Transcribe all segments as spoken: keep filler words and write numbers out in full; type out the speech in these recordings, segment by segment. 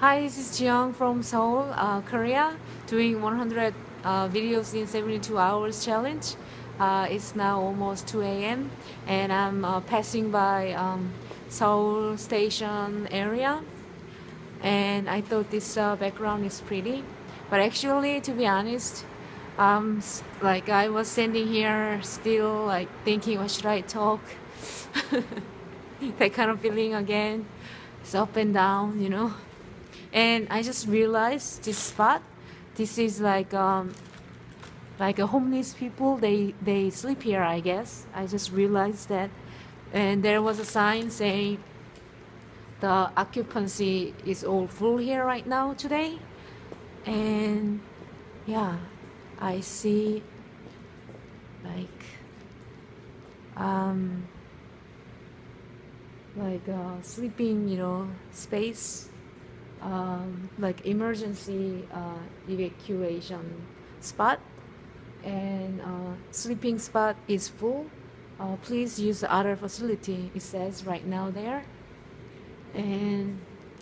Hi, this is Jiyoung from Seoul, uh, Korea, doing one hundred uh, videos in seventy-two hours challenge. Uh, it's now almost two a m and I'm uh, passing by um, Seoul Station area, and I thought this uh, background is pretty, but actually, to be honest, um, s- like I was standing here still like thinking, what should I talk? That kind of feeling again. It's up and down, you know. And I just realized this spot, this is like um like a homeless people, they they sleep here, I guess. I just realized that. And there was a sign saying the occupancy is all full here right now today. And yeah, I see like um like uh, sleeping, you know, space, um, like emergency uh, evacuation spot, and uh, sleeping spot is full. Uh, please use the other facility, it says right now there. And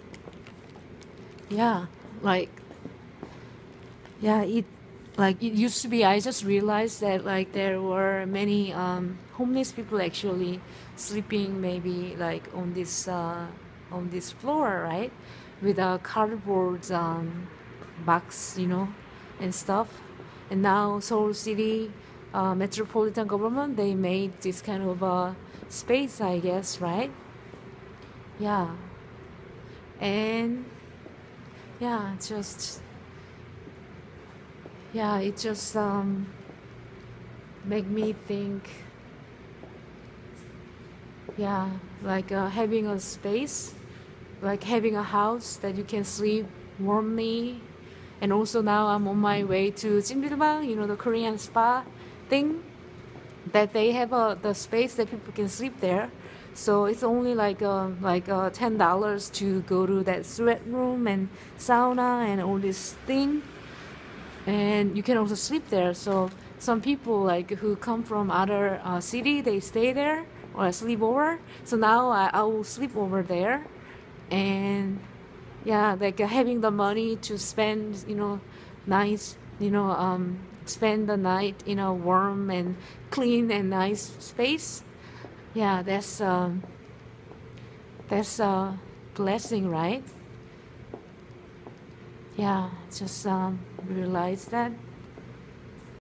yeah, like yeah, it like it used to be. I just realized that like there were many um, homeless people actually sleeping maybe like on this uh, on this floor, right, with a cardboard um, box, you know, and stuff. And now Seoul City uh, metropolitan government, they made this kind of uh, space, I guess, right? Yeah, and yeah, just yeah, it just um, make me think, yeah, like uh, having a space, like having a house that you can sleep warmly. And also now I'm on my way to Jimbildbang, you know, the Korean spa thing, that they have uh, the space that people can sleep there. So it's only like uh, like uh, ten dollars to go to that sweat room and sauna and all this thing, and you can also sleep there. So some people like who come from other uh, city, they stay there or sleep over. So now I, I will sleep over there, and yeah, like uh, having the money to spend, you know, nice, you know, um, spend the night in a warm and clean and nice space. Yeah, that's um, that's a blessing, right? Yeah, just um, realize that.